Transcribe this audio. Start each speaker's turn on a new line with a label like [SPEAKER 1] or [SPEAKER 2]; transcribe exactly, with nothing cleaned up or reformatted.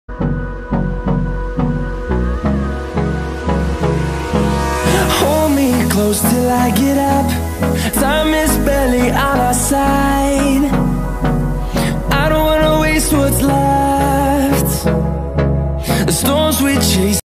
[SPEAKER 1] Hold me close till I get up. Time is barely on our side. I don't wanna waste what's left. The storms we chase